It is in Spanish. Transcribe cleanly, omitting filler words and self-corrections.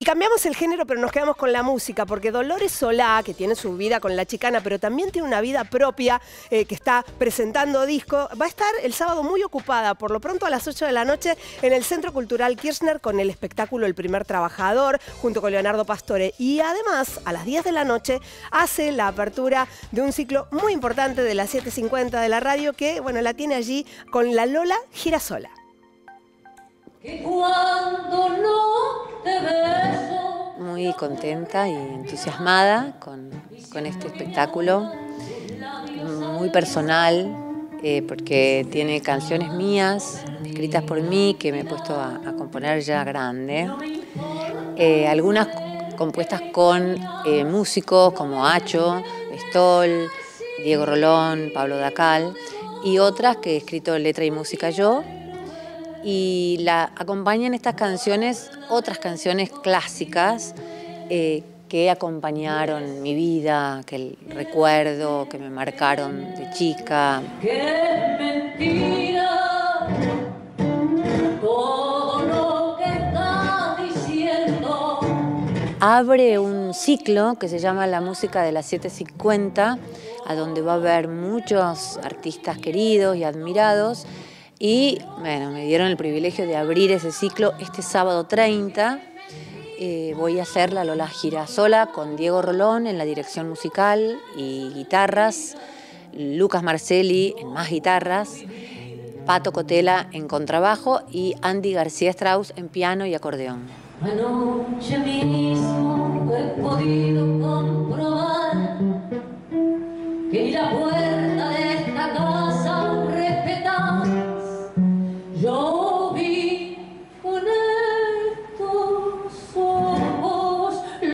cambiamos el género, pero nos quedamos con la música, porque Dolores Solá, que tiene su vida con La Chicana, pero también tiene una vida propia, que está presentando disco, va a estar el sábado muy ocupada, por lo pronto a las 8 de la noche, en el Centro Cultural Kirchner con el espectáculo El Primer Trabajador, junto con Leonardo Pastore. Y además, a las 10 de la noche, hace la apertura de un ciclo muy importante de las 7:50 de la radio, que, bueno, la tiene allí con la Lola Girasola. Que cuando no te beso. Muy contenta y entusiasmada con este espectáculo, muy personal, porque tiene canciones mías, escritas por mí, que me he puesto a componer ya grande. Algunas compuestas con músicos como Acho, Stoll, Diego Rolón, Pablo Dacal, y otras que he escrito letra y música yo. Y la acompañan estas canciones, otras canciones clásicas que acompañaron mi vida, que recuerdo, que me marcaron de chica. ¡Qué mentira! Todo lo que estás diciendo. Abre un ciclo que se llama La Música de las 7:50, a donde va a haber muchos artistas queridos y admirados. Y bueno, me dieron el privilegio de abrir ese ciclo este sábado 30. Voy a hacer la Lola Girasola con Diego Rolón en la dirección musical y guitarras, Lucas Marcelli en más guitarras, Pato Cotela en contrabajo y Andy García Strauss en piano y acordeón. Anoche mismo he podido comprobar que ni la puerta